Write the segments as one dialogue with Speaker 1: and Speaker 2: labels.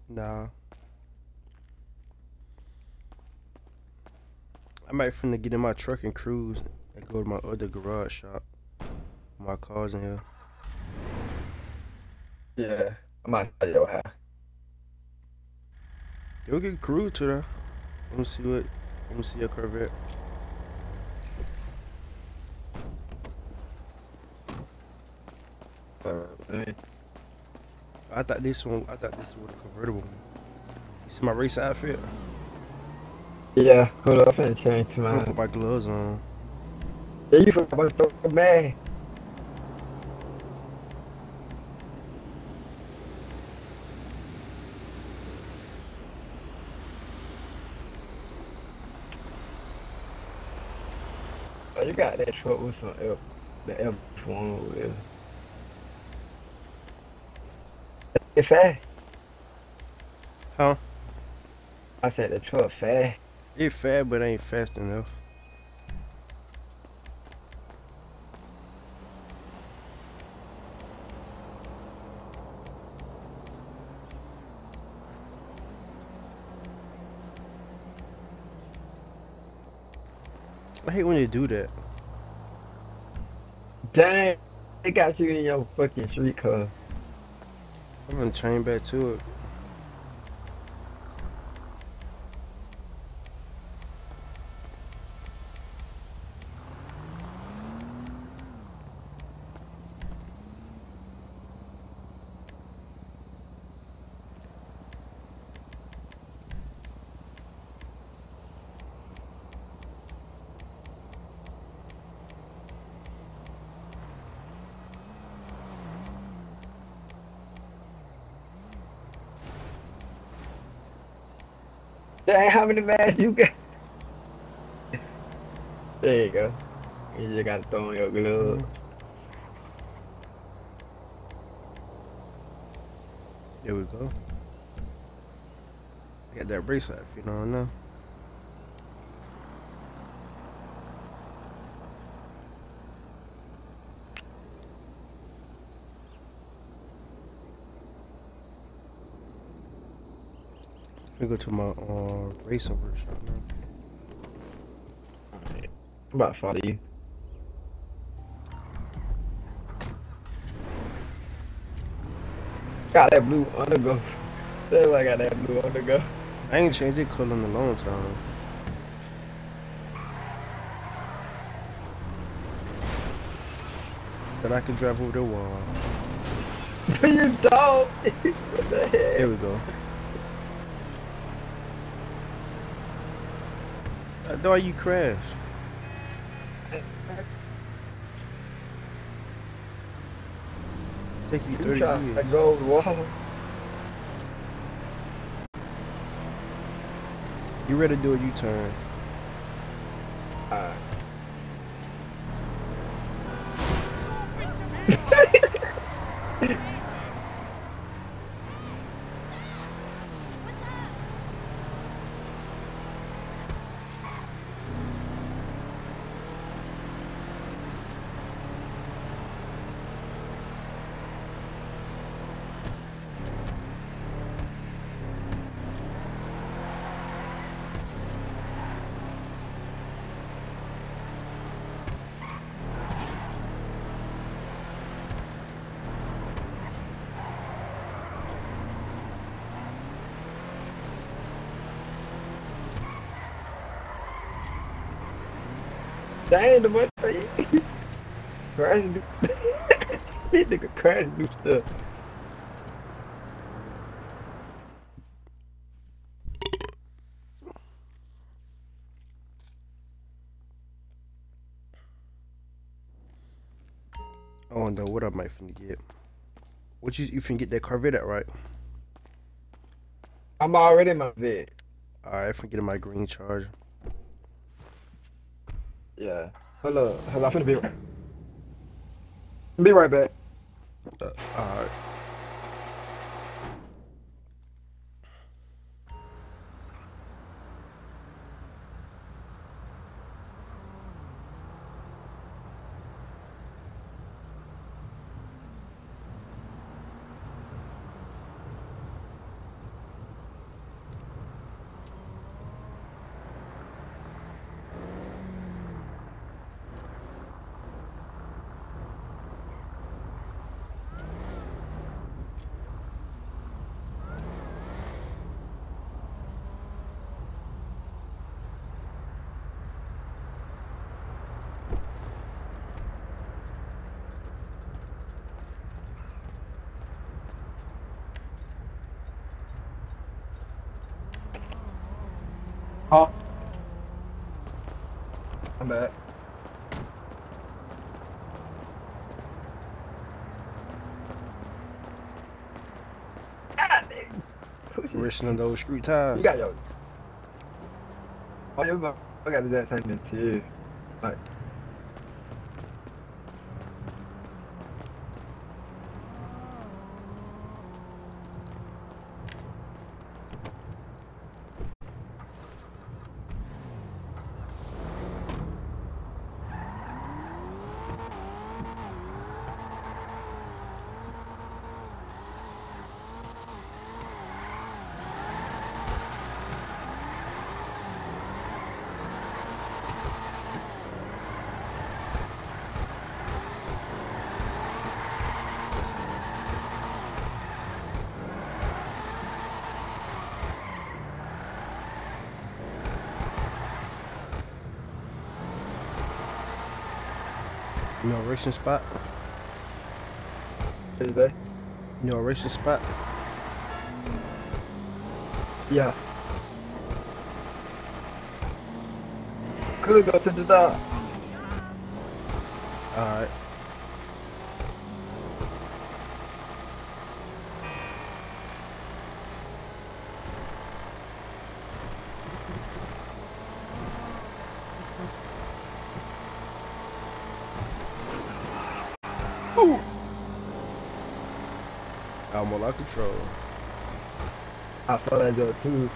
Speaker 1: Nah, I might finna get in my truck and cruise and go to my other garage shop. My car's in here.
Speaker 2: Yeah, I might at your house.
Speaker 1: Go get cruise to there. Let me see what. Let me see your Corvette.
Speaker 2: Man.
Speaker 1: I thought this one. I thought this was a convertible one. You see my race outfit?
Speaker 2: Yeah, hold up, I'm finna change to
Speaker 1: I'm gonna put
Speaker 2: mine.
Speaker 1: my gloves on.
Speaker 2: Yeah, you forgot so mad. Oh, you got that truck with some the F1 with it's fast.
Speaker 1: Huh?
Speaker 2: I said the truck fast.
Speaker 1: It fast, but ain't fast enough. I hate when they do that.
Speaker 2: Dang, they got you in your fucking street car.
Speaker 1: I'm gonna chain back to it.
Speaker 2: Dang, how many bags you got? There you go. You just gotta throw on your glove.
Speaker 1: Mhm. There we go. I got that race outfit on now. I'm gonna go to my racing workshop now.
Speaker 2: Alright, I'm about to follow you. Got that blue undergo. Say I got that blue undergo.
Speaker 1: I ain't changed it color in a long time. That I can drive over the wall.
Speaker 2: You dog. What the
Speaker 1: There
Speaker 2: heck?
Speaker 1: we go. I thought you crashed. Take you
Speaker 2: You
Speaker 1: 30
Speaker 2: trying
Speaker 1: years.
Speaker 2: to go over the wall?
Speaker 1: You ready to do a U-turn?
Speaker 2: Alright. Dang, the what? Crash and do. This nigga crash and do stuff.
Speaker 1: I don't know what I might finna get. What you finna get that Corvette at, right?
Speaker 2: I'm already in my vid.
Speaker 1: Alright, I finna get in my green Charger.
Speaker 2: Yeah. Hold up. I'm finna be right back.
Speaker 1: Alright.
Speaker 2: Huh? I'm back. God damn.
Speaker 1: Racing on those street
Speaker 2: You
Speaker 1: tires.
Speaker 2: got your. Oh, you got that same too. Like.
Speaker 1: You know a racing spot?
Speaker 2: Is that?
Speaker 1: You know a racing spot?
Speaker 2: Yeah. Could go to the dock.
Speaker 1: Alright. Ooh! Almost out of control.
Speaker 2: I saw that joke too.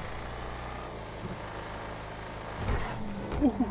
Speaker 1: Ooh.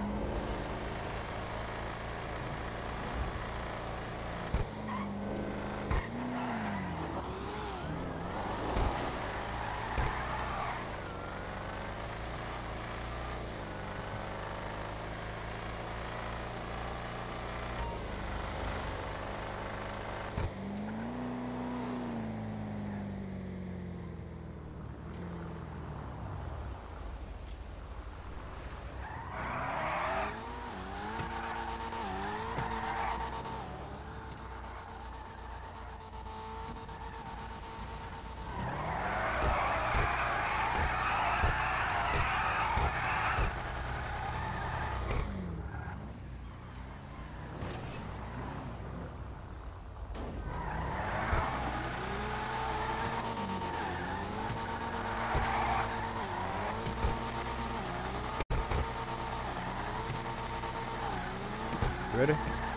Speaker 1: Ready?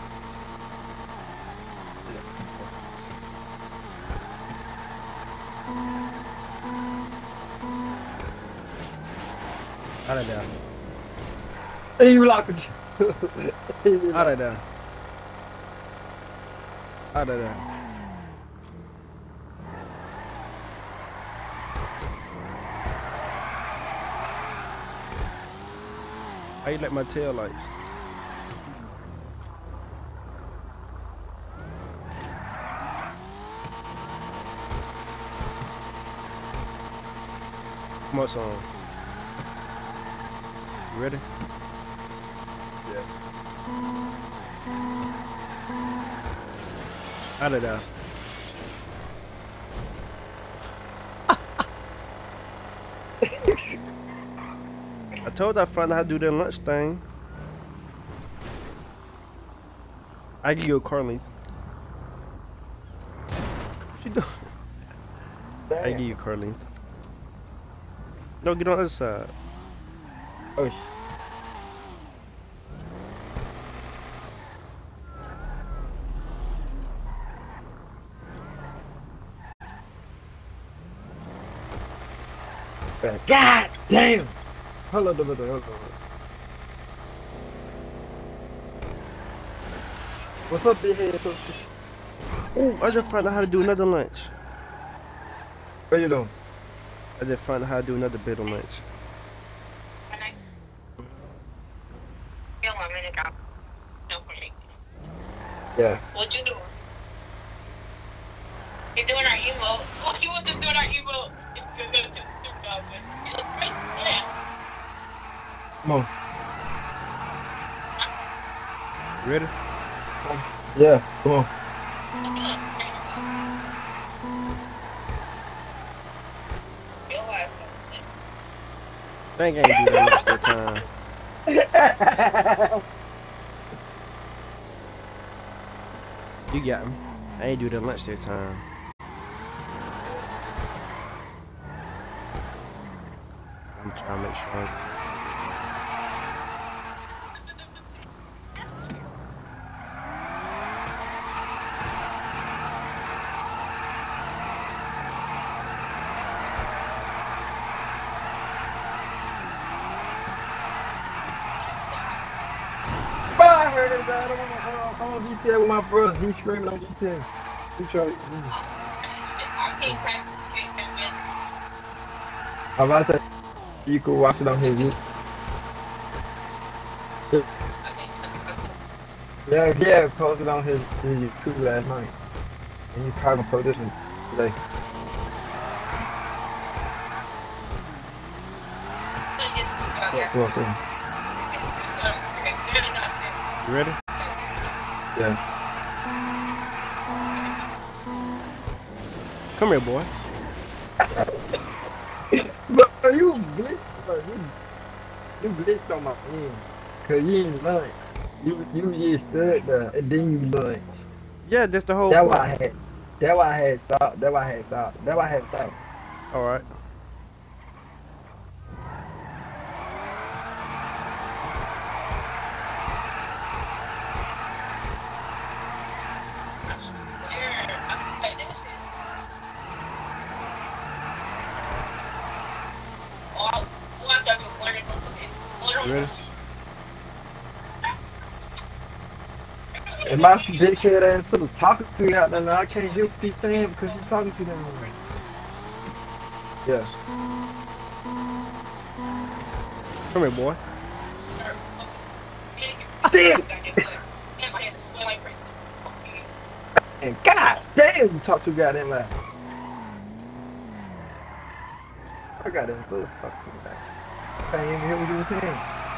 Speaker 1: Out of there.
Speaker 2: Hey, you locked it.
Speaker 1: Out of there. Out of there. How you like my tail lights? Come on, son. You ready?
Speaker 2: Yeah.
Speaker 1: Out of there. I told I found out how to do that lunch thing. I give you a car length. What you doing? I give you a car length. No, get on the other side.
Speaker 2: Oh, God damn! Hold on. What's up, big head?
Speaker 1: Oh, I just found out how to do another lunch.
Speaker 2: What you doing?
Speaker 1: I just found out how to do another bit of lunch.
Speaker 2: Yeah.
Speaker 3: What you doing? You doing our emo? What you want to do our emo?
Speaker 2: Come on.
Speaker 1: You ready?
Speaker 2: Yeah, come on.
Speaker 1: Think I ain't do that much that time. You got me. I ain't do that lunch that time. I'm trying to make sure.
Speaker 2: I heard it, I don't want to on GTA with my brother. He's screaming on GTA. He trying to.
Speaker 3: I can't practice.
Speaker 2: I'm about to say, you could watch it on his YouTube. Yeah, he had posted on his YouTube last night. And he's probably post this one today. Cool.
Speaker 1: You ready?
Speaker 2: Yeah.
Speaker 1: Come here, boy.
Speaker 2: But you glitched, bro. You glitched on my end. Cause you ain't lunch. You just stood there and then you lunch.
Speaker 1: Yeah, that's the whole
Speaker 2: That's
Speaker 1: point.
Speaker 2: why I had stopped. That's why I had stopped.
Speaker 1: All right. You ready?
Speaker 2: And my dickhead ass was talking to you out there, and I can't hear what he's saying because she's talking to them. Yes.
Speaker 1: Come here, boy.
Speaker 2: Damn! And god damn, you talk too goddamn loud. I got that foot fucking back. I can't even hear what you were saying.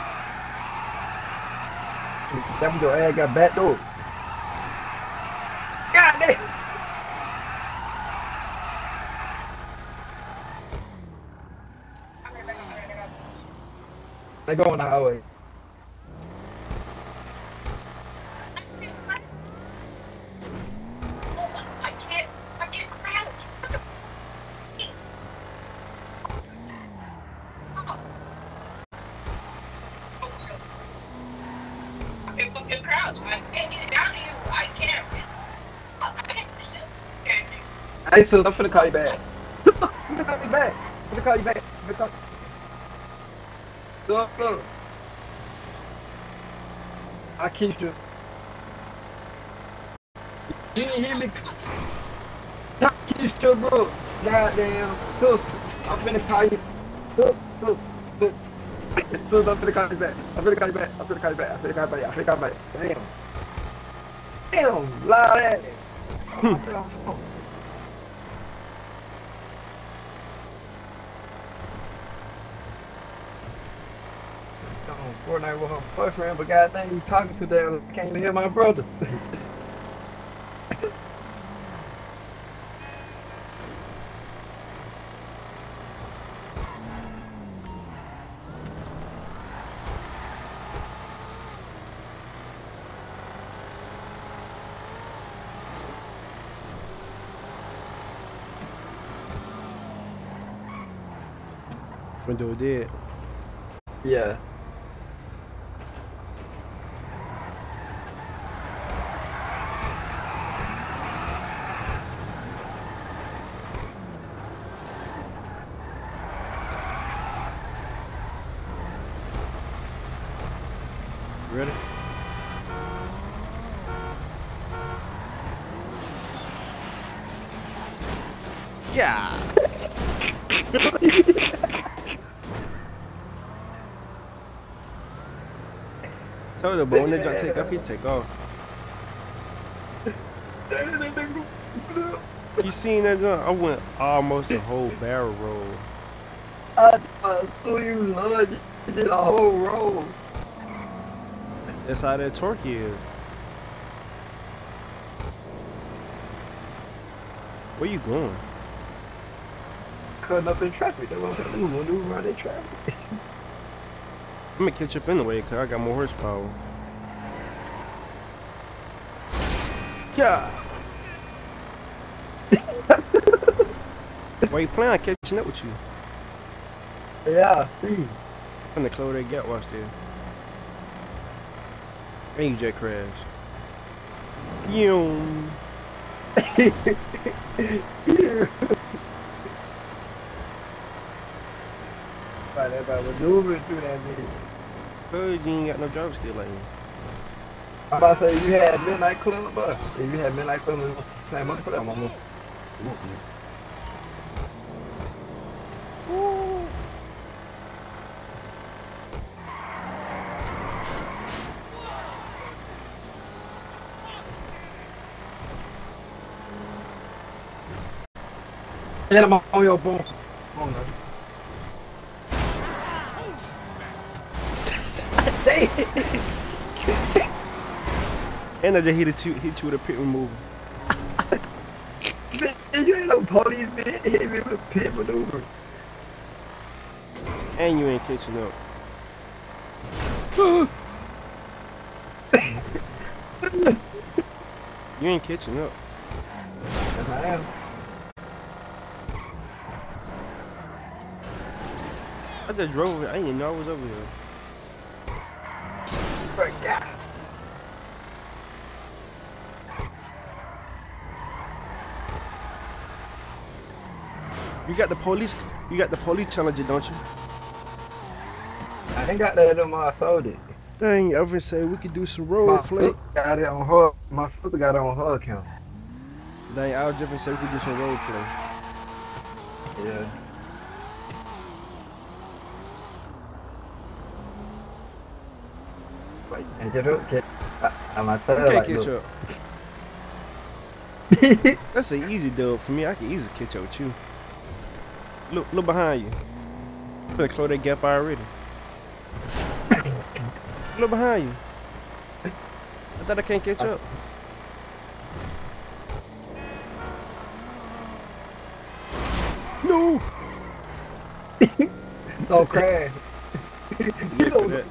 Speaker 2: That was your ass got back door. God damn! They go on the highway.
Speaker 3: I can't crouch. I can fucking crouch. I can't get it down to you. I can't.
Speaker 2: Hey, so I'm finna call you back. I'm finna call you back. I'm finna call you back. I'm finna call Look. I kissed you. You didn't hear me? I kissed you, bro. Goddamn. Look, I'm finna call you. Look. I'm finna call you back. I'm finna call you back. Damn, loud ass. Fortnite with her boyfriend, but goddamn, you talking to them, can't even hear my brother.
Speaker 1: Friend dude did.
Speaker 2: Yeah.
Speaker 1: Ready? Yeah. Told you, but when they jump take off, he take off. You seen that jump? I went almost a whole barrel roll.
Speaker 2: I saw you lunge. You did a whole roll.
Speaker 1: That's how that torque is. Where you going?
Speaker 2: cutting up in traffic. That's what I'm saying. We're gonna do around that traffic.
Speaker 1: I'm gonna catch up anyway, cause I got more horsepower. Yeah. Why you playing? I'm catching up with you.
Speaker 2: Yeah, I see.
Speaker 1: I'm gonna close that gap. Watch this. And you just crash. Yoom.
Speaker 2: Right, everybody maneuvering through that bitch.
Speaker 1: Cause you ain't got no driver skill like me.
Speaker 2: I'm about to say, you had Midnight Club, bro. If you had Midnight Club, same month for that one. Hit him on your boom. Come on, man.
Speaker 1: And I just hit you with a pit remover.
Speaker 2: Man, you ain't no police, man. Hit me with a pit maneuver.
Speaker 1: And you ain't catching up. You ain't catching up.
Speaker 2: Yes, I am.
Speaker 1: I just drove it. I didn't even know I was over here.
Speaker 2: Forgot.
Speaker 1: You got the police challenger, don't you?
Speaker 2: I ain't got that on my soda.
Speaker 1: Dang, Elvin said we could do some
Speaker 2: My
Speaker 1: road play.
Speaker 2: sister got it on her. My sister got it on her account.
Speaker 1: Dang, Al Jeffrey said we could do some road play.
Speaker 2: Yeah. Wait, and get up, get. I'm not
Speaker 1: You
Speaker 2: telling
Speaker 1: can't
Speaker 2: like,
Speaker 1: catch
Speaker 2: look.
Speaker 1: up. That's an easy dub for me. I can easily catch up with you. Look behind you. I'm gonna close that gap already. Look behind you. I thought I can't catch up. No!
Speaker 2: Don't crash.
Speaker 1: Yeah, for that.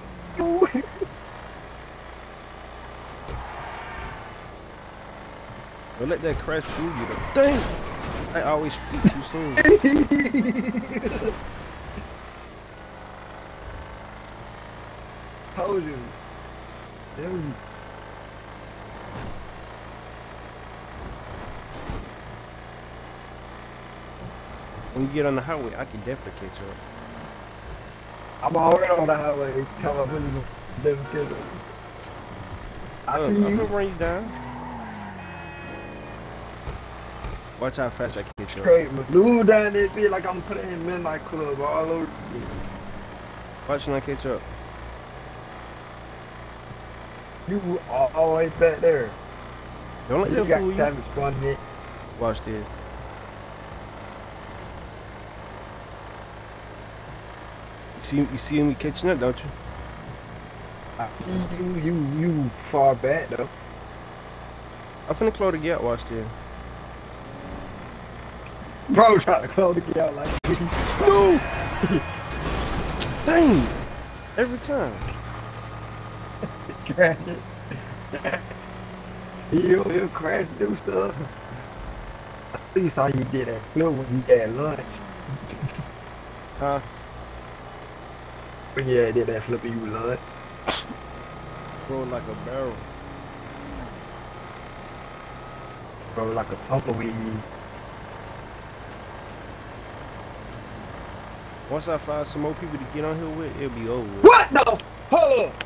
Speaker 1: Don't let that crash fool you though. Dang! I always speak too soon.
Speaker 2: Told you. Dude.
Speaker 1: When you get on the highway, I can definitely catch up.
Speaker 2: I'm already on the highway. Come up with the kid. I see
Speaker 1: I'm
Speaker 2: you.
Speaker 1: gonna run you down. Watch how fast I can catch up.
Speaker 2: Straight maneuver down that bitch like I'm putting Midnight Club all over.
Speaker 1: Watch when I catch up.
Speaker 2: You always back there.
Speaker 1: Don't let
Speaker 2: You
Speaker 1: that
Speaker 2: got
Speaker 1: fool you.
Speaker 2: Savage Fun hit.
Speaker 1: Watch this. You see me catching up, don't you?
Speaker 2: I see you far back though.
Speaker 1: I'm finna close the gap, watch this.
Speaker 2: Bro trying to close the gap like
Speaker 1: No! Dang! Every time.
Speaker 2: crash it. He'll crash do stuff. I see how you did that flip when you had lunch.
Speaker 1: Huh?
Speaker 2: When you did that flip and you lunch.
Speaker 1: Roll like a barrel.
Speaker 2: Bro like a tumbleweed.
Speaker 1: Once I find some more people to get on here with, it'll be over with.
Speaker 2: What the? Hold up!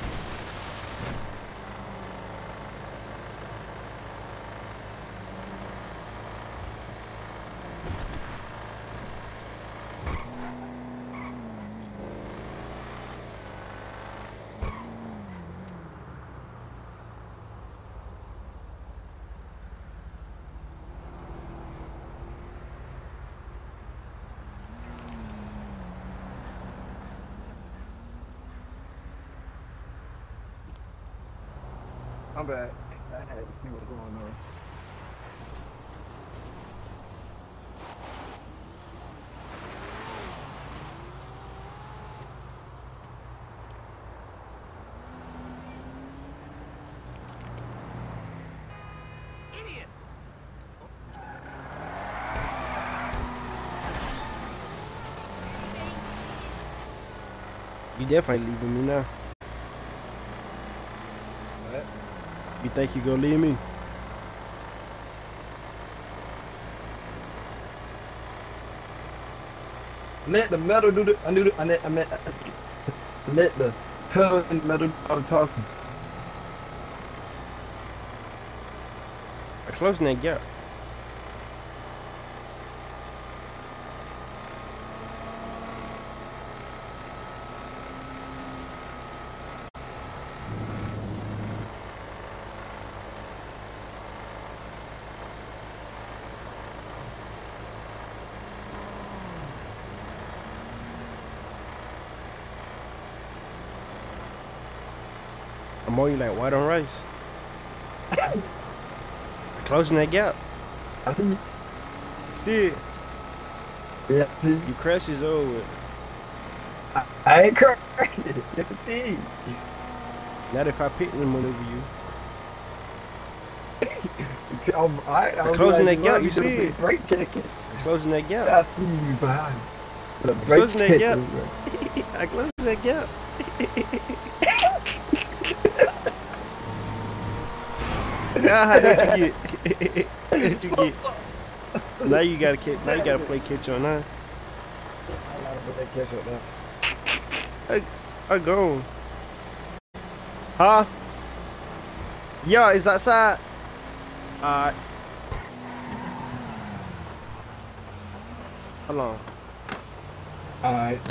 Speaker 2: I'm back. I had to see what's going on.
Speaker 1: You definitely leaving me now.
Speaker 2: What?
Speaker 1: You think you gonna leave me?
Speaker 2: Let the metal do the. I let the pedal and metal do all the talking.
Speaker 1: I'm closing that gap. I'm more you like white on rice. Closing that gap.
Speaker 2: I see.
Speaker 1: See it?
Speaker 2: Yeah, see.
Speaker 1: You crash is over with.
Speaker 2: I ain't crying. You can see.
Speaker 1: Not if I pit and maneuver you.
Speaker 2: I'm
Speaker 1: closing
Speaker 2: like,
Speaker 1: that gap,
Speaker 2: "Love,
Speaker 1: you
Speaker 2: should
Speaker 1: see
Speaker 2: be
Speaker 1: it?
Speaker 2: brake checking.
Speaker 1: Closing that gap.
Speaker 2: I see you behind. The brake
Speaker 1: Closing that gap.
Speaker 2: checking.
Speaker 1: I closed that gap. Ah, don't you get? Don't you get? Now you gotta catch. Now you gotta play catch on now.
Speaker 2: I like what they catch up now.
Speaker 1: I gone. Huh? Yeah, is outside. Alright. Hold on.
Speaker 2: Alright.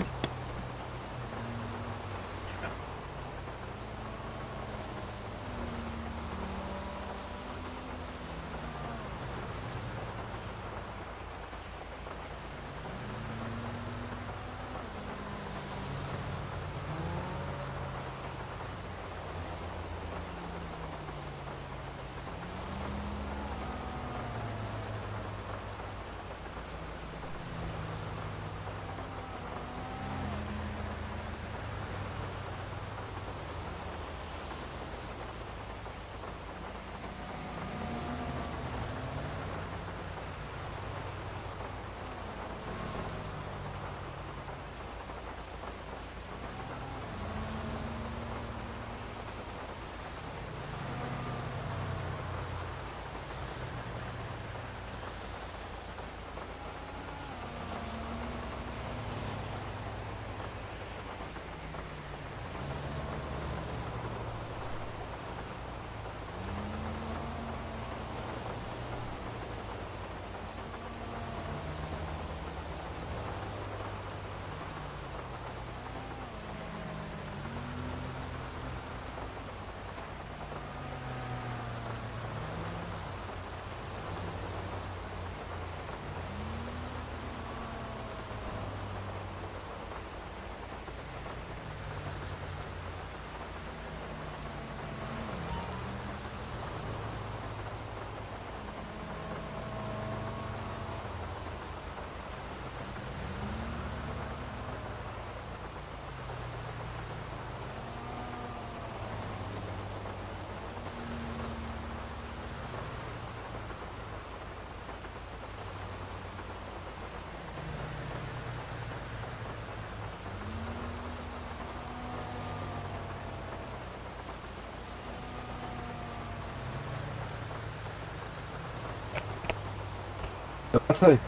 Speaker 2: Okay.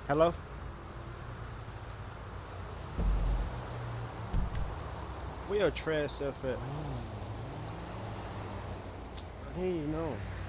Speaker 1: Hello? Where your trash self at? Hey, no.